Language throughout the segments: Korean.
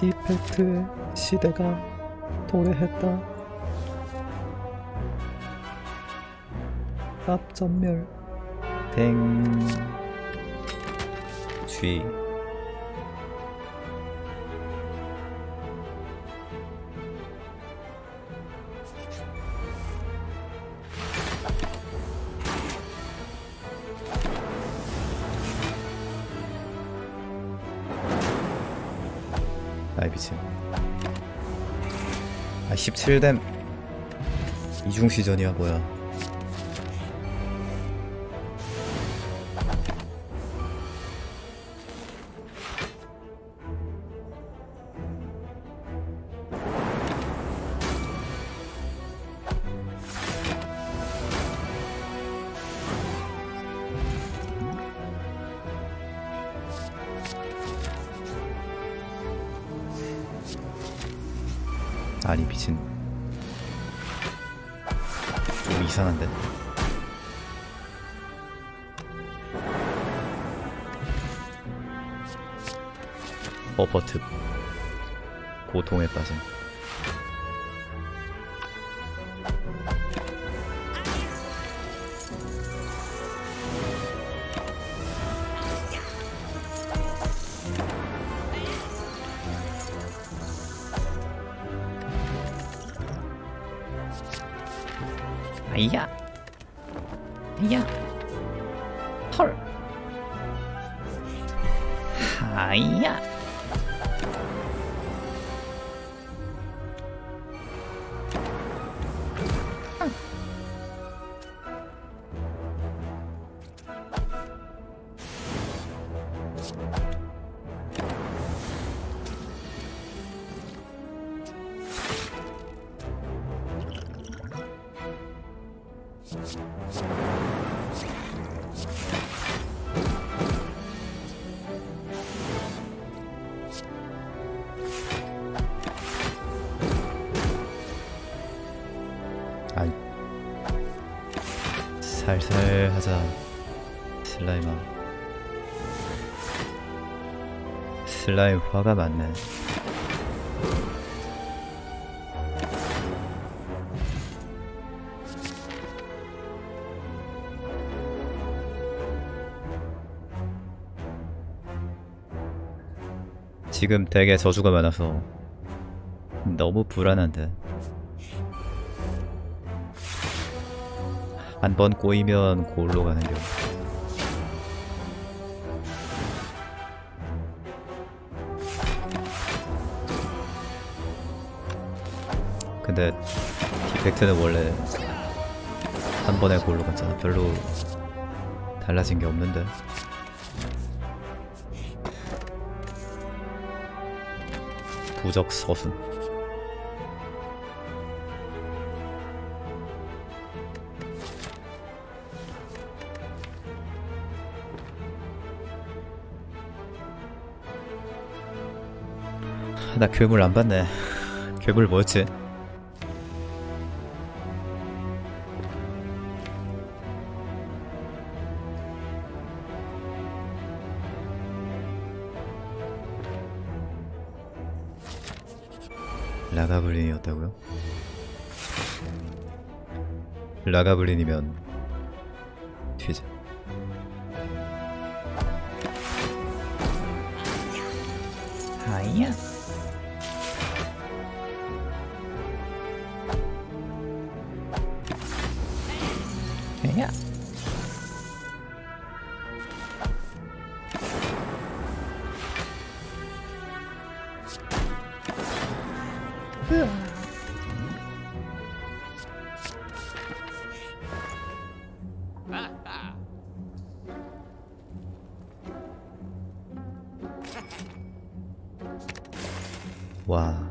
이펙트의 시대가 도래했다. 앞전멸 댕 G 아이 미친. 아 17댐 이중시전이야 뭐야. 아니 미친. 좀 이상한데. 버퍼특 고통에 빠진. 아이야 아이야 헐 아이야 아이 살살 하자 슬라임아. 슬라임 화가 많네. 지금 덱에 저주가 많아서 너무 불안한데. 한 번 꼬이면 골로 가는 겨. 근데 디펙트는 원래 한 번에 골로 갔잖아. 별로 달라진 게 없는데. 부적 서순. 나 괴물 안 봤네. 괴물 뭐였지? 라가블린이었다고요? 라가블린이면 튀자. 아이야. 야. 와.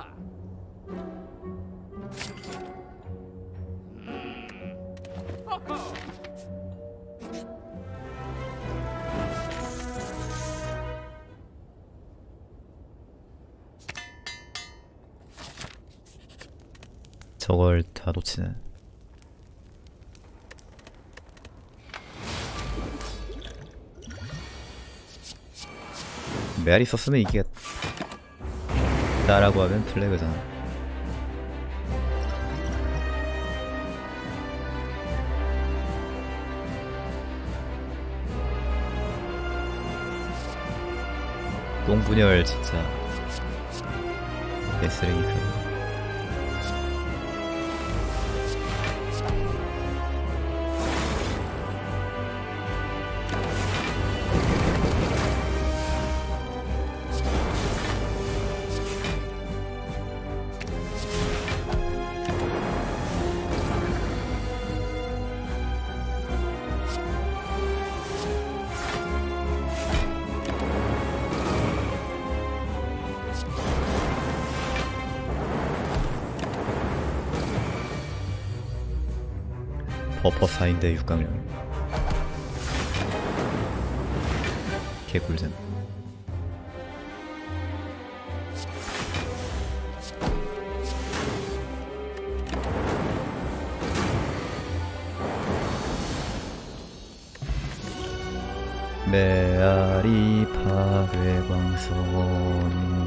저걸 다 놓치네. 메아리 썼으면 이게 나라고 하면 플래그잖아. 똥분열 진짜 개쓰레기가. 버퍼 4인데 6강령 개꿀잼. 메아리 파괴광선이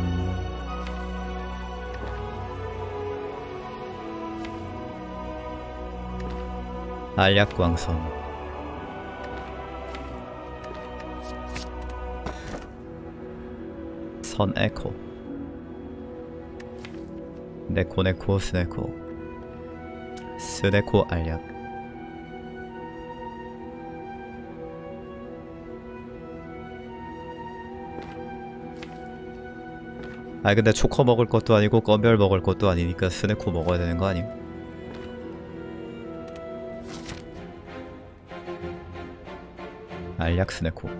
알약광선 선에코 네코네코 스네코 스네코 알약. 아니 근데 초커 먹을 것도 아니고 꺼별 먹을 것도 아니니까 스네코 먹어야 되는 거 아님? 알약 스네코.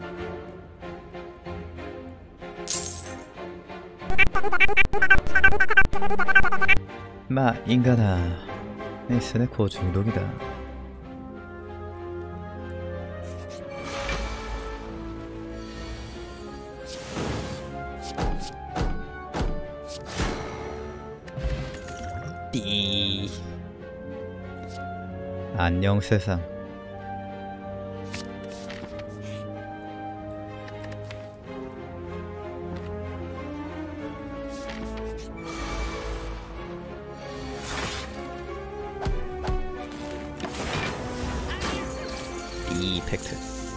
마 인간아, 이 스네코 중독이다. 띠. 안녕 세상. 이펙트.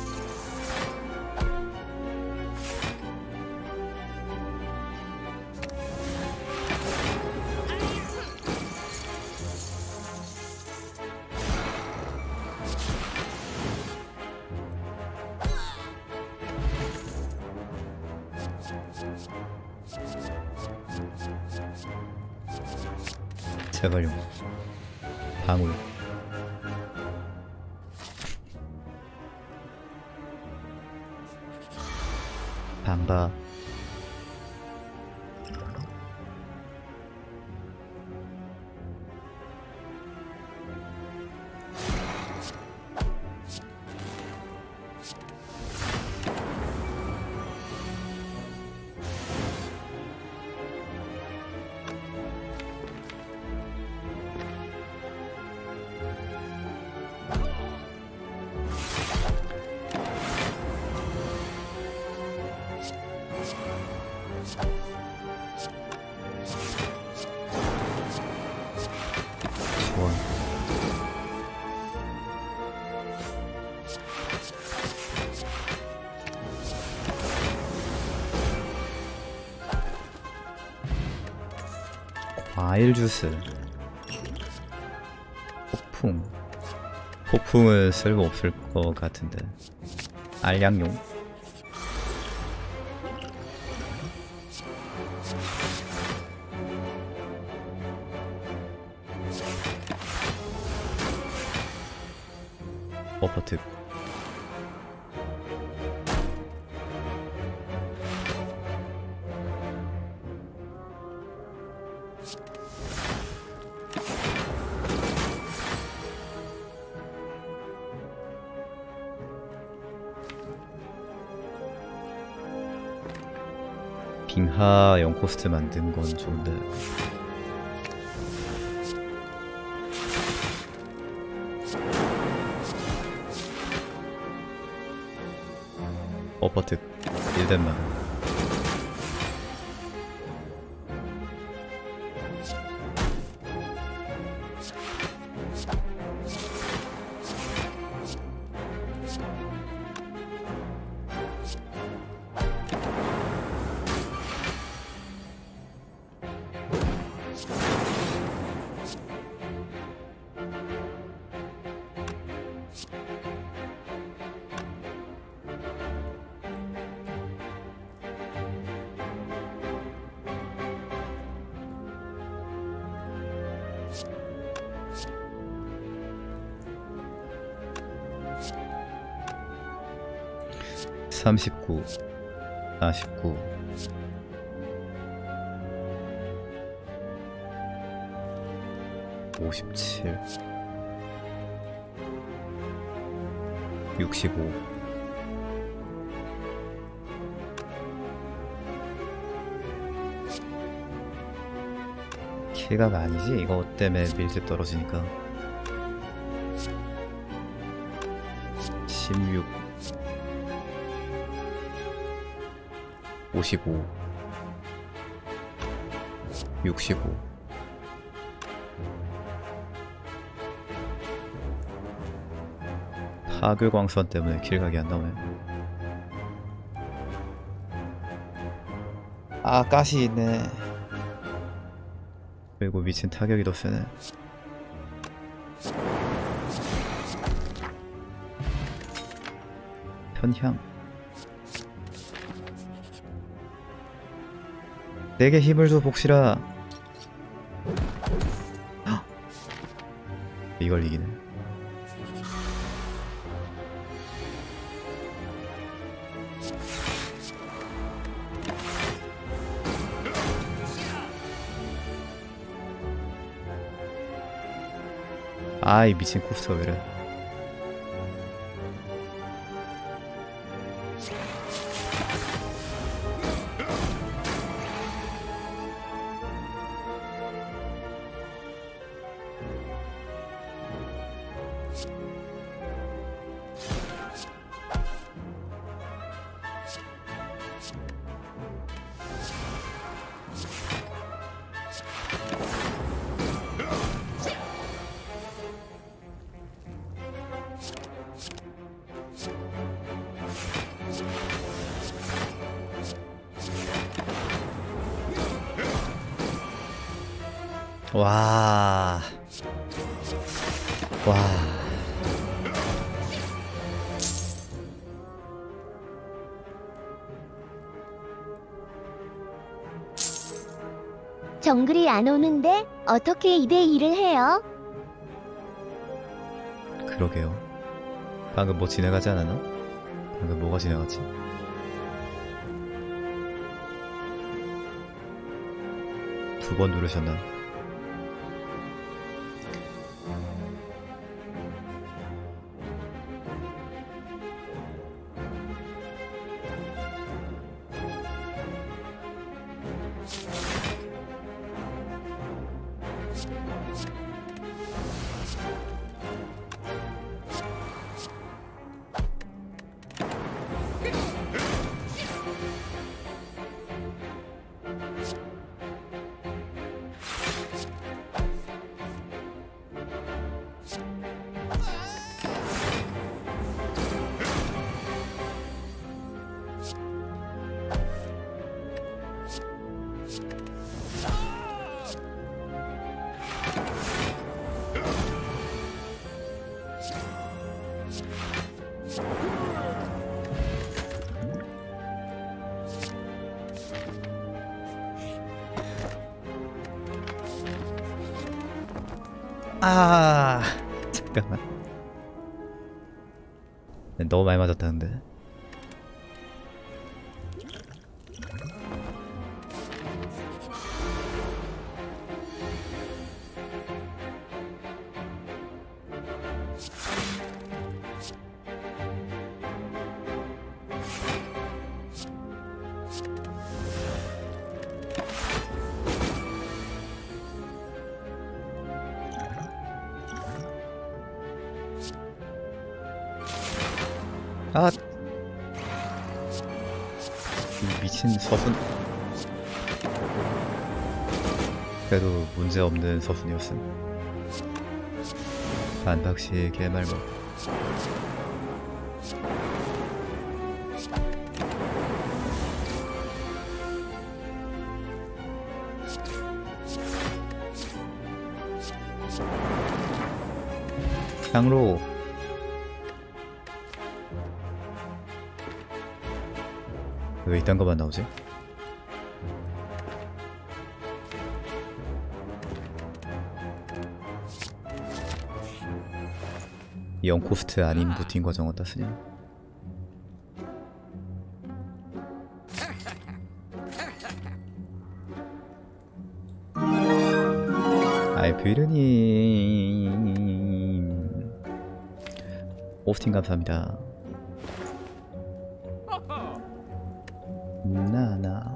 제발요. 방울. 방바. 과일 주스. 폭풍. 폭풍은 쓸모 없을 것 같은데. 알약용. 버퍼특. 빙하 0코스트 만든 건 좋은데. 어퍼특 1덴만. 39 49 57 65 킬각 아니지? 이거 때문에 밀집 떨어지니까 16 55 65 파괴광선 때문에 킬각이 안 나오네. 아, 가시 있네. 그리고 미친 타격이 더 세네. 편향. 내게 힘을 줘, 복실아. 헉! 이걸 이기네. 아이 미친 코스터 왜이래. 와. 와. 정글이 안 오는데 어떻게 2대2를 해요? 그러게요. 방금 뭐 지나가지 않았나? 방금 뭐가 지나갔지? 두 번 누르셨나? 아, 잠깐만. 너무 많이 맞았다는데. 아, 이 미친 서순. 그래도 문제없는 서순이었음. 반박시 개말먹. 장로. 왜 이딴 거만 나오지? 영코스트 아닌 부팅 과정은 땄으니 아이 비르님 오스팅 감사합니다. 나나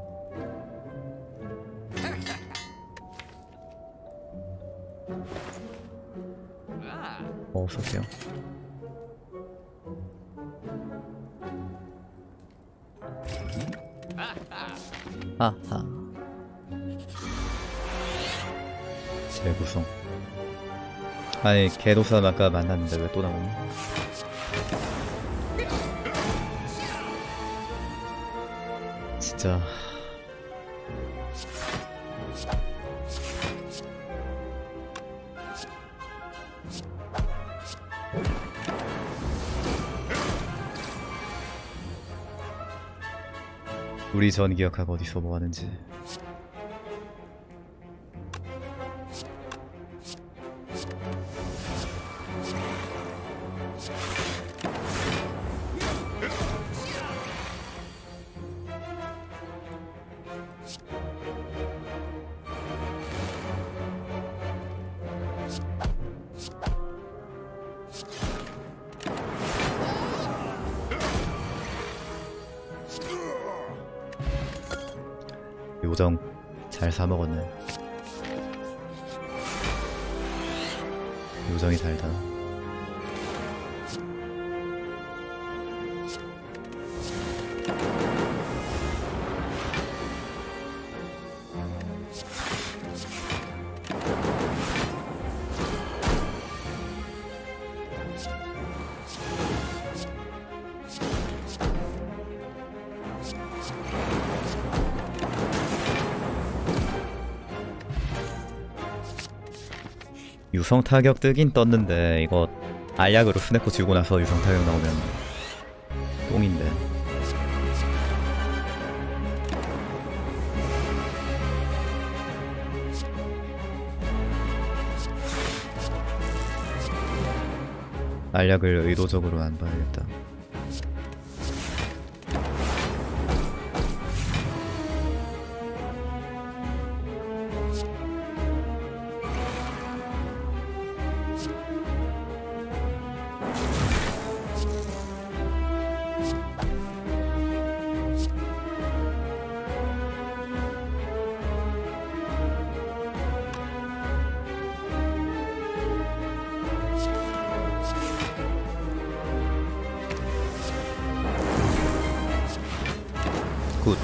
어서오세요. 아하 재구성. 아니 개도사 아까 만났는데 왜 또 나오니? 진짜 우리 전 기억하고 어디서 뭐 하는지. 요정 잘 사먹었네. 요정이 달다. 유성 타격 뜨긴 떴는데 이거 알약으로 스네코 지우고 나서 유성 타격 나오면 똥인데. 알약을 의도적으로 안 봐야겠다. 굿.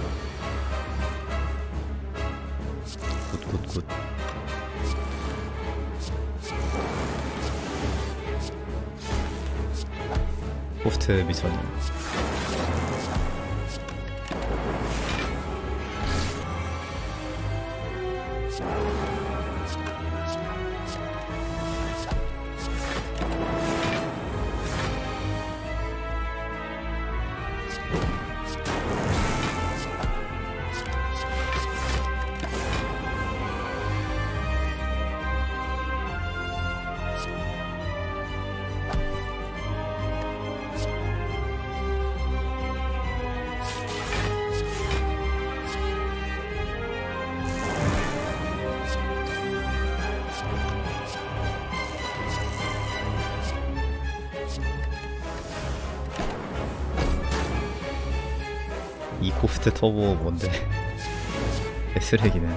굿. 포스트 미션이요. 이 코스트 터보 뭔데? 쓰레기네.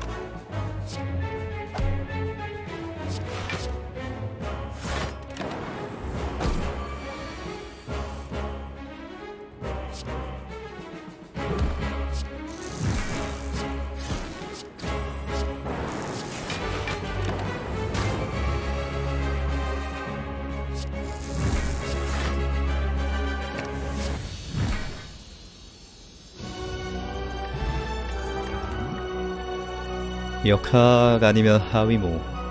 역학 아니면 하위모.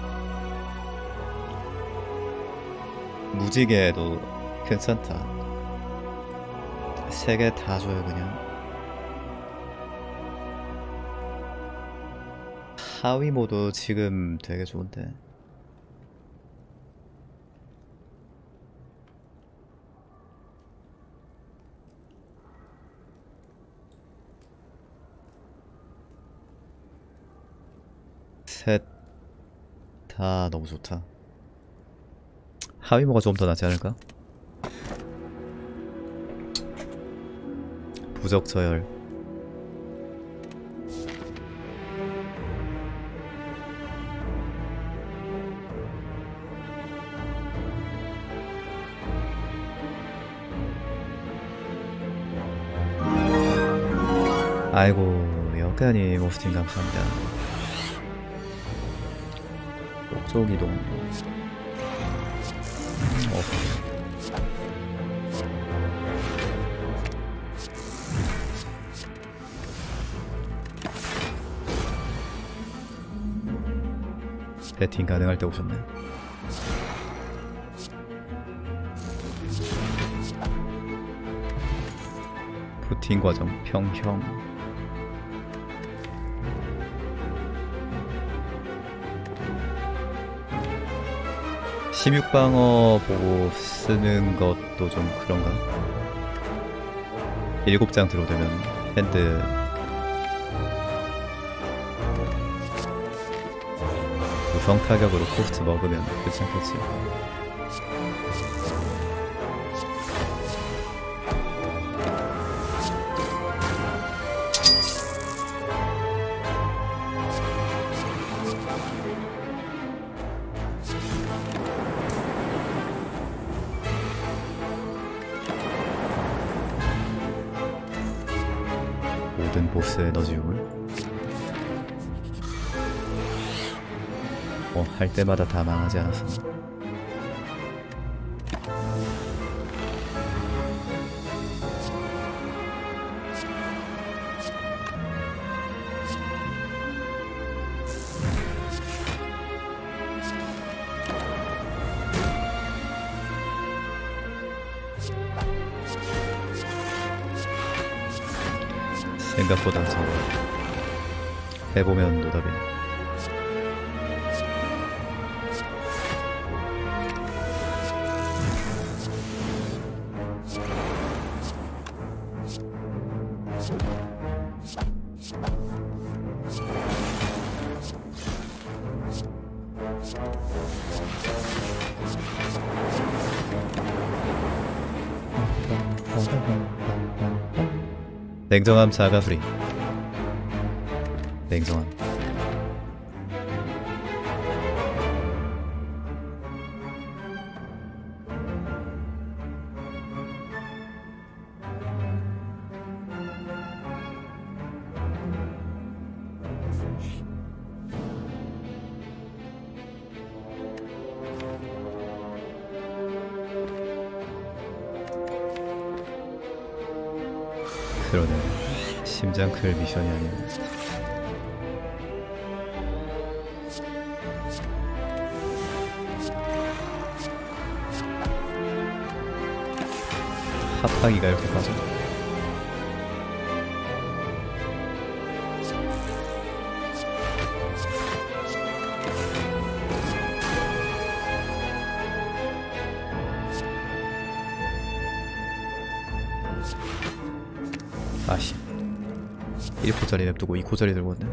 무지개도 괜찮다. 세 개 다 줘요 그냥. 하위모도 지금 되게 좋은데. 셋 다 너무 좋다. 하위모가 좀 더 낫지 않을까? 부적 저열. 아이고 여간이 모스팅 감사합니다. 목적 이동. 배팅 가능할 때 오셨네. 부팅 과정 평형. (16방어) 보고 쓰는 것도 좀 그런가? 7장 들어오면 핸드 우성 타격으로 코스트 먹으면 괜찮겠지. 모든 보스 에너지율 할 때마다 다 망하지 않았어. 생각보다 저 해보면 노답이네. 냉정함 자가수리. 냉정함. 그러네. 심장 클 미션이 아니네. 합방이가 이렇게 빠져. 아씨 1코짜리 냅두고 2코짜리 들고 왔네.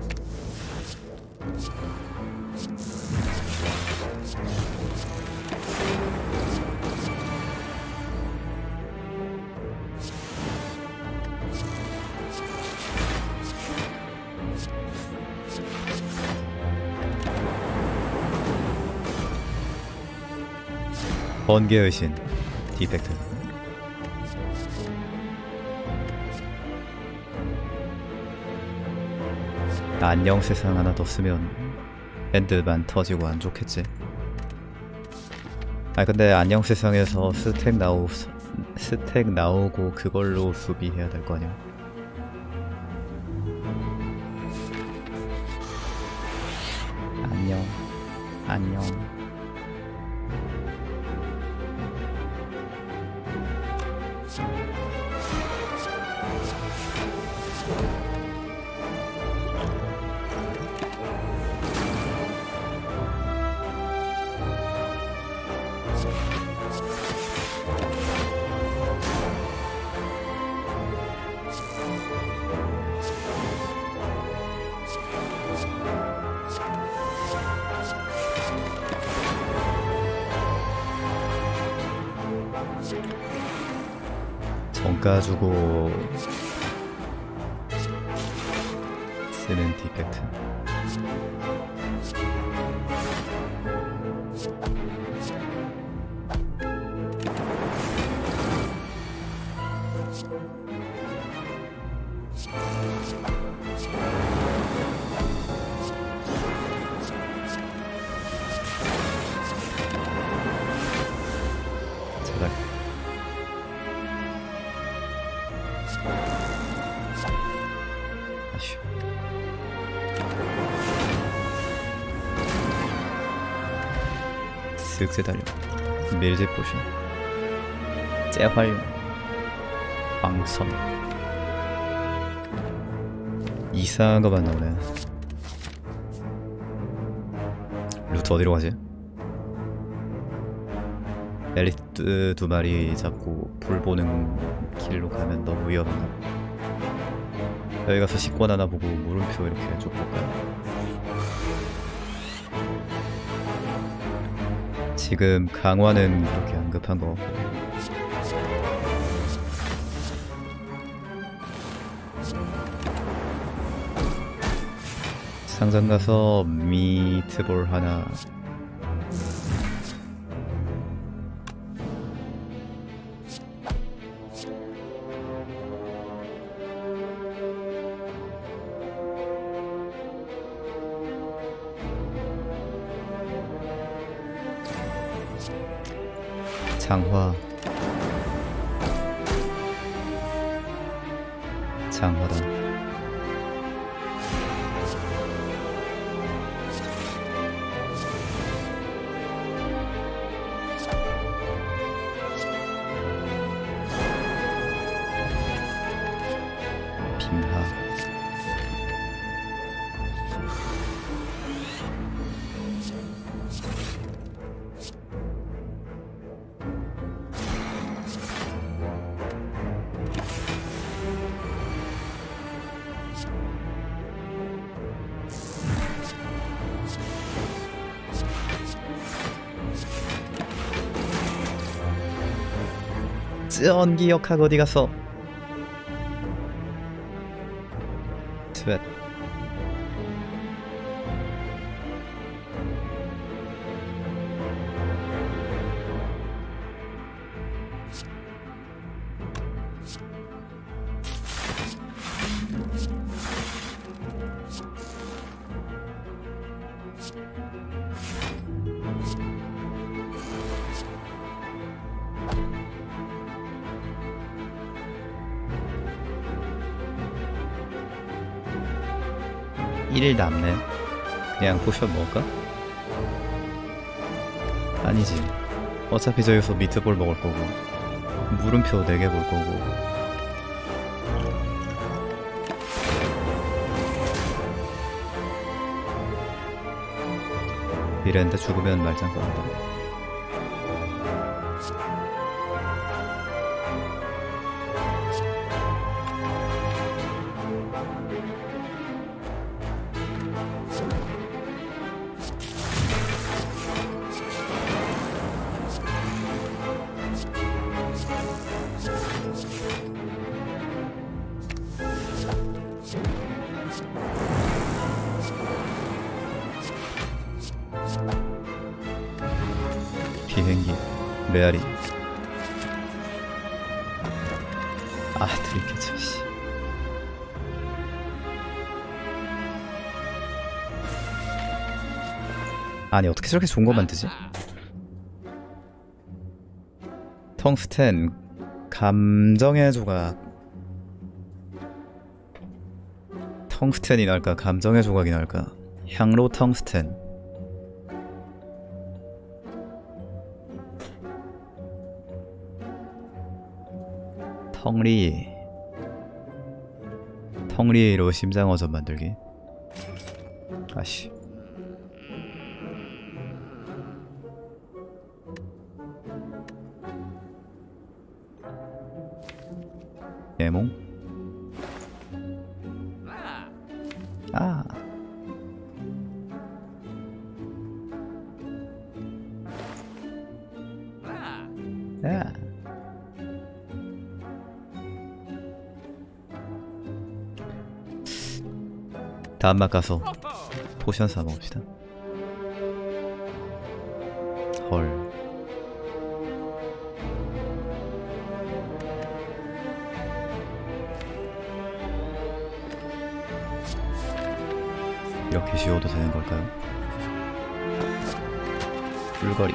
번개의 신 디펙트. 안녕 세상 하나 더 쓰면 밴드만 터지고 안 좋겠지. 아 근데 안녕 세상에서 스택 나오고 그걸로 수비해야 될 거 아니야. 안녕. 원가 주고 쓰는 디펙트. 제작. 아쉬워. 쓱 달려. 밀집 포션. 재활용. 광선. 이상한 거만 나오네. 루트 어디로 가지? 엘리트 2마리 잡고 불 보는 길로 가면 너무 위험한가? 여기 가서 식권 하나 보고 물음표 이렇게 쭉 볼까요? 지금 강화는 그렇게 안 급한 거 같고. 상점 가서 미트볼 하나. 장화. 장화다. 빙하. 쩐 기억하고 어디 갔어? 트웻. 일 남네. 그냥 포션 먹을까? 아니지. 어차피 저기서 미트볼 먹을 거고 물음표 4개 볼 거고. 이랬는데 죽으면 말짱 거란다. 비행기, 메아리. 아, 드림캐쳐, 씨. 아니, 어떻게 저렇게 좋은 거 만드지? 텅스텐, 감정의 조각. 텅스텐이 나을까? 감정의 조각이 나을까? 향로 텅스텐. 텅리로 심장어전 만들기. 아씨. 예몽. 아. 야. 다음막 가서 포션 사 먹읍시다. 헐. 이렇게 쉬어도 되는 걸까요? 불거리.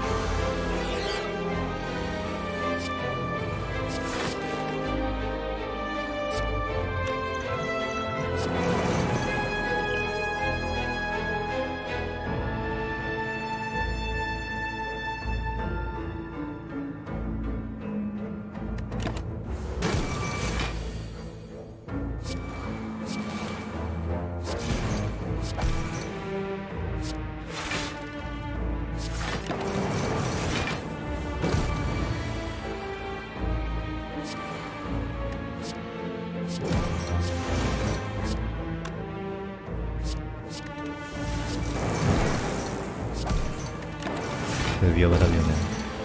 위험하다 위험해.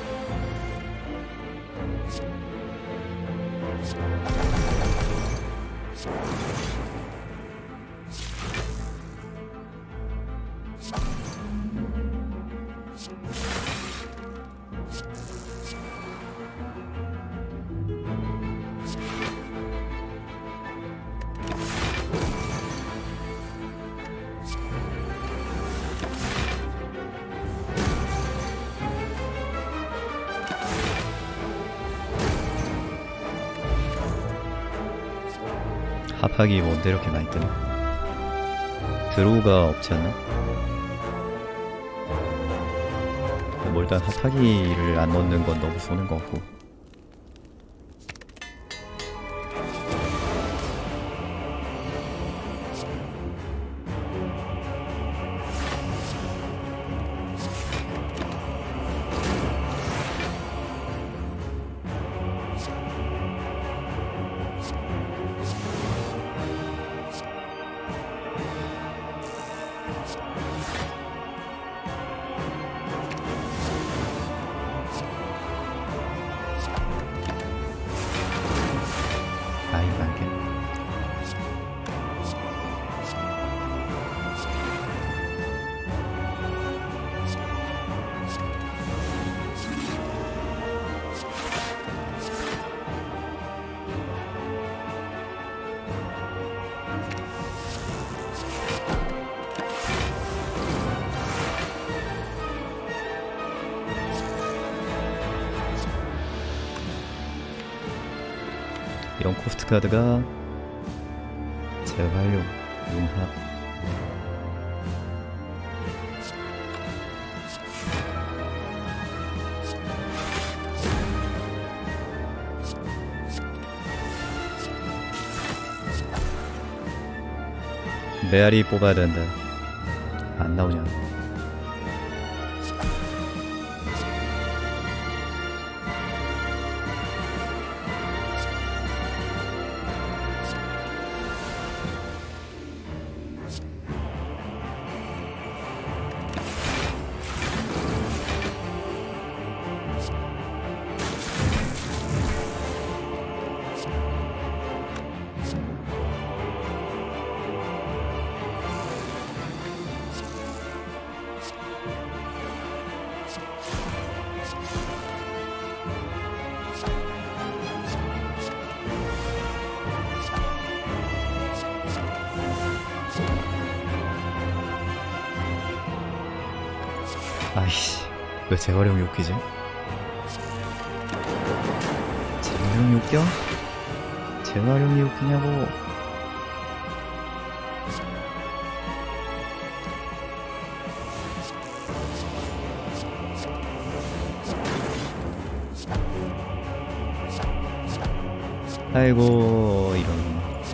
합하기 뭔데 이렇게 많이 뜨나? 드로우가 없지 않나? 뭐 일단 합하기를 안 넣는 건 너무 쏘는 것 같고. 아이 많겠네. 이런 코스트 카드가 재활용, 융합. 메아리 뽑아야 된다. 안 나오냐? 아이씨, 왜 재활용이 웃기지? 재활용이 웃겨? 재활용이 웃기냐고. 아이고 이런.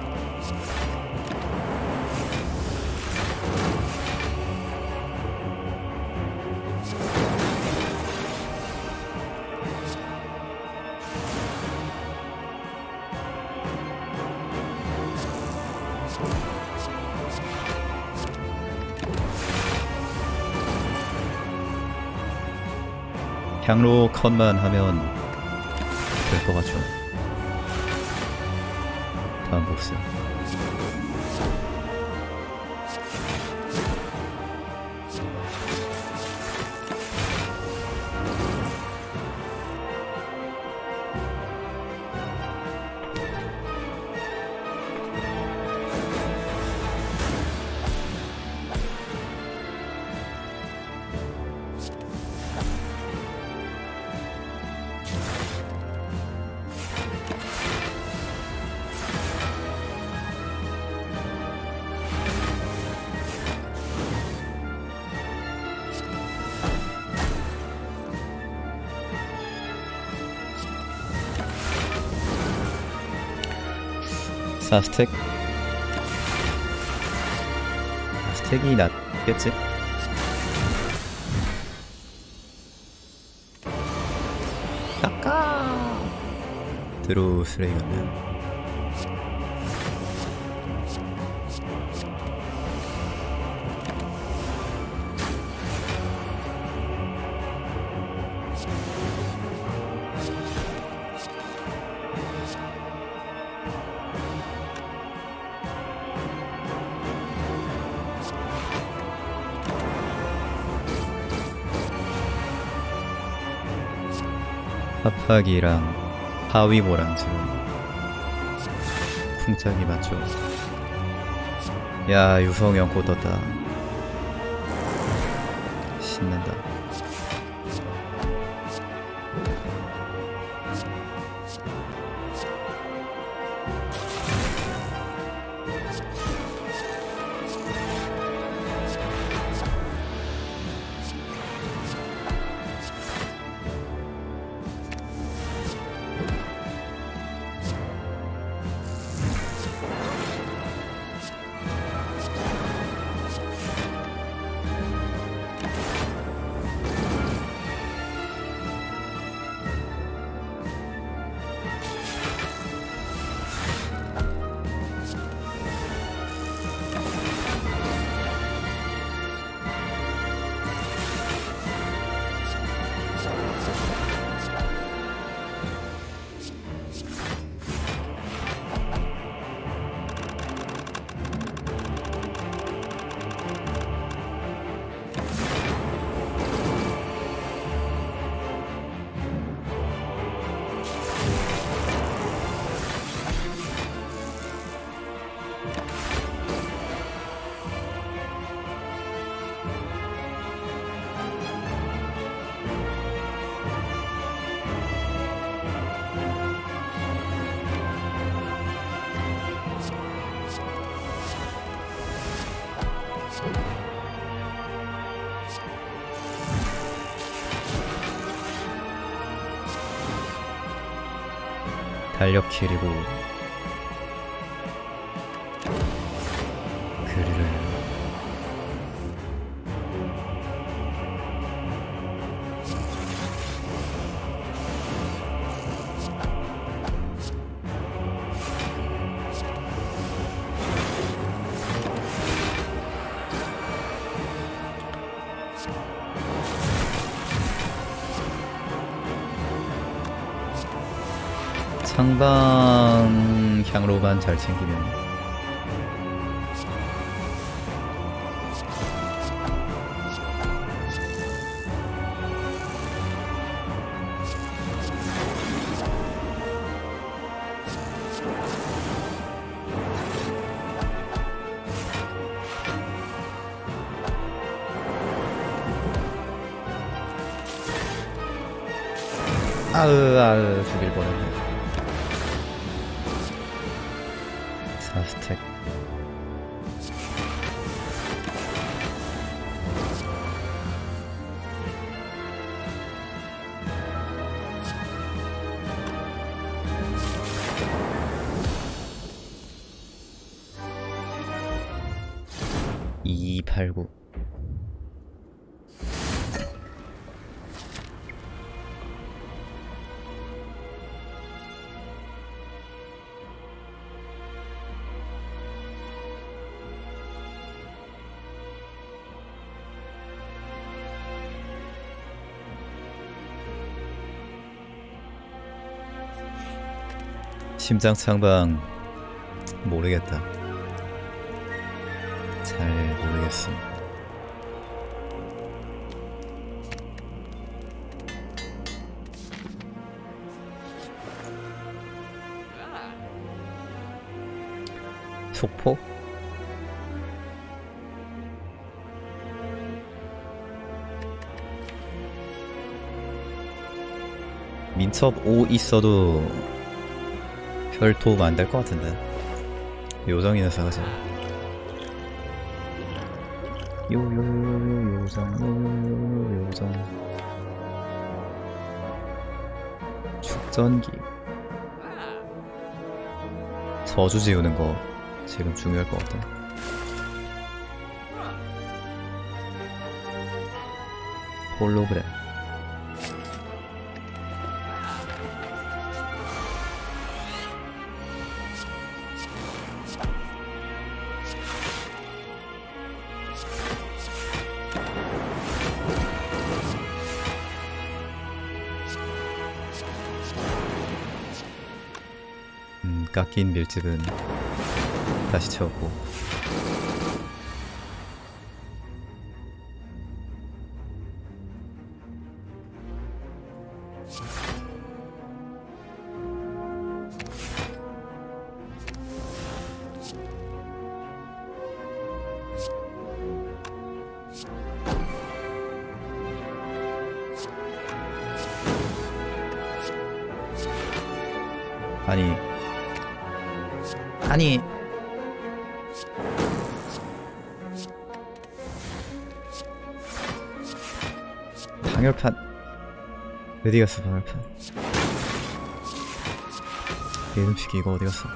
향로 컷만 하면 될 것 같죠. 다음 보스. 4스택? 4스택이 낫겠지? 까까 드로우 스레이건은 파파기랑 하위보랑 지금 풍짝이 맞죠. 야 유성 연꽃 떴다. 신난다. 달력 킬이고 그리를 상방 향로만 잘 챙기면 아으 죽일 뻔했네. 4스택 (2289) 심장 창방 모르겠다. 잘 모르겠어. 속포? 민첩 5 있어도 별 도움 안 될 것 같은데. 요정이나 사가자. 요정 축전기 저주 지우는 거 지금 중요할 것 같아. 홀로그램. 깎인 밀집은 다시 채웠고. 아니 방열판 어디 갔어? 방열판 이름식이 이거 어디 갔어?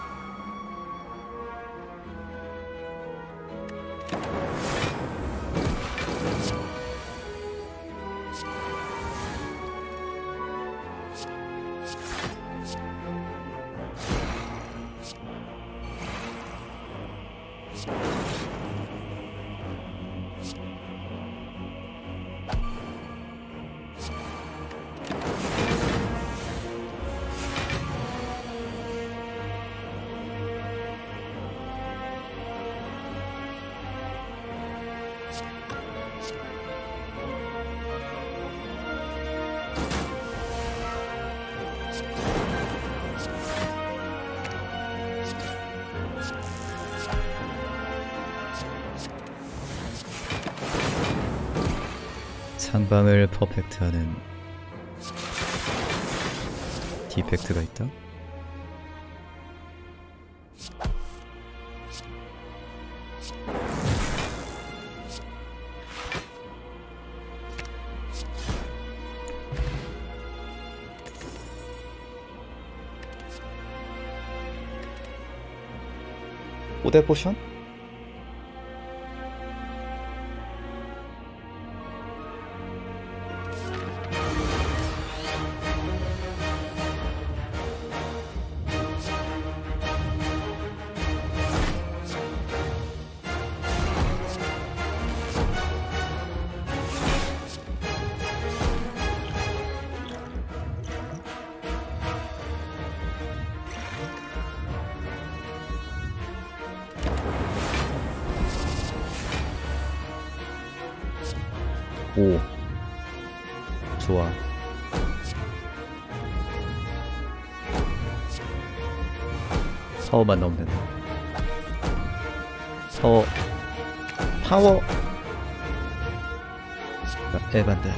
상방을 퍼펙트하는 디펙트가 있다? 오대 포션? 오, 좋아. 파워만 넣으면 된다. 파워 에반데.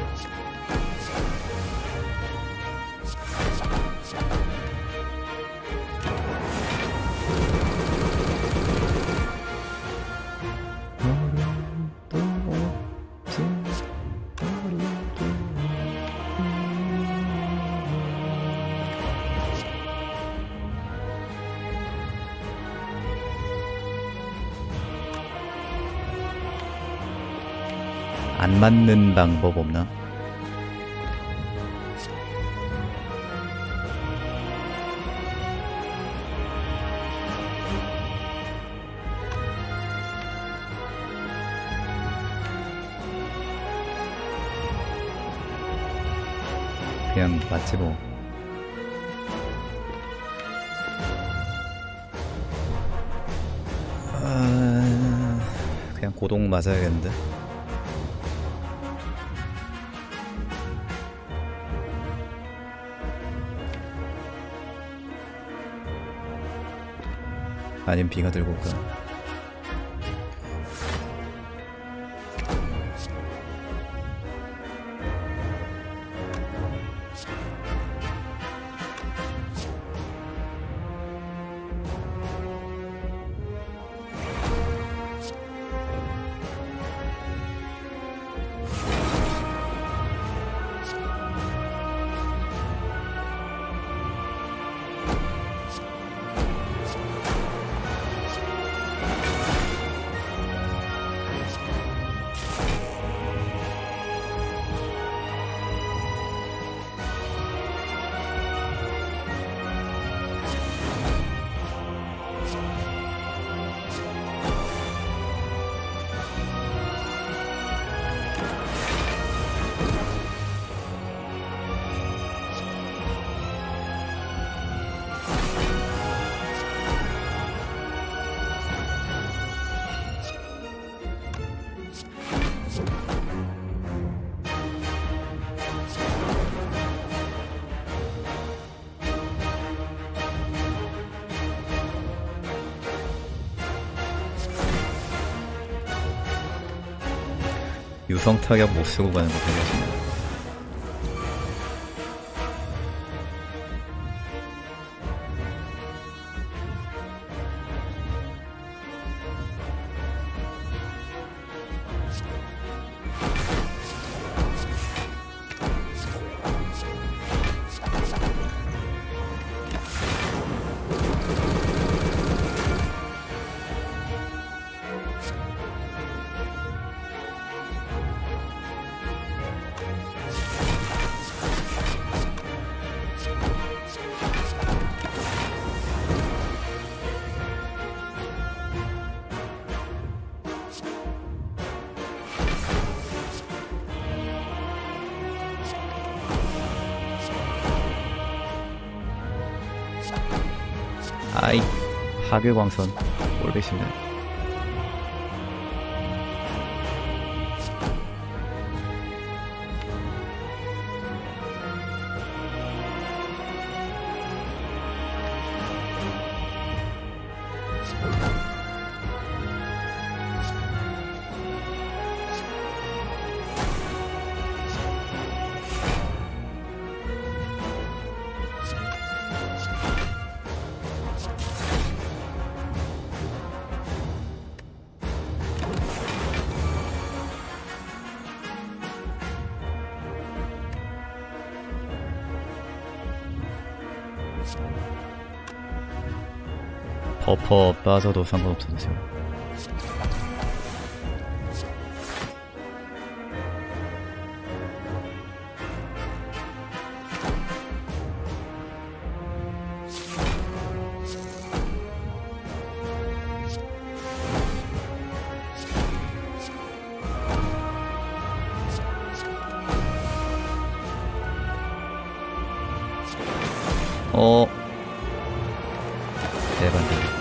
안 맞는 방법 없나? 그냥 맞지 뭐. 그냥 고동 맞아야겠는데. 아니면 비가 들고 올까? 유성 타격 못 쓰고 가는 거 되게 좋네. 아이, 하괴광선 올배시네. 버퍼 빠져도 상관없어지죠. 대박이다.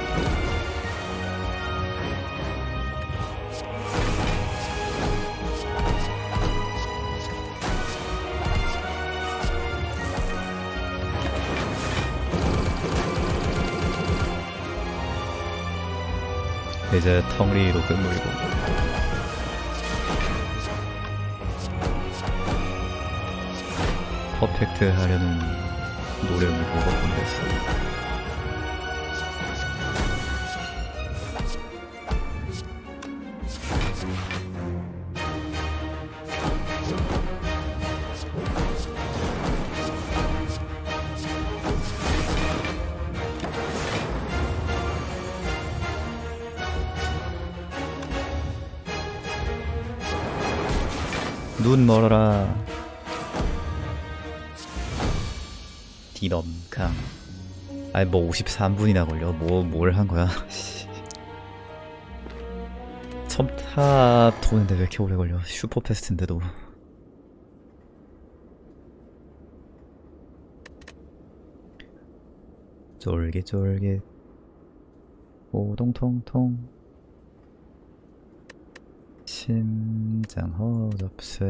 이제 텅리로 끝물고 퍼펙트 하려는 노력이 뭐가 건댔어. 눈 멀어라. 디넘강. 아니 뭐 53분이나 걸려. 뭘 한 거야. 첨탑 도는데 왜 이렇게 오래 걸려. 슈퍼패스트인데도. 쫄깃쫄깃 오동통통 심장 허접색.